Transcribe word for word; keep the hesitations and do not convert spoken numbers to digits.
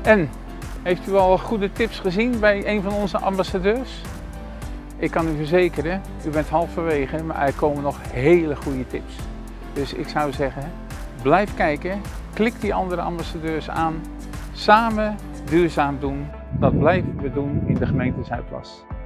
En, heeft u al goede tips gezien bij een van onze ambassadeurs? Ik kan u verzekeren, u bent halverwege, maar er komen nog hele goede tips. Dus ik zou zeggen, blijf kijken, klik die andere ambassadeurs aan. Samen duurzaam doen, dat blijven we doen in de gemeente Zuidplas.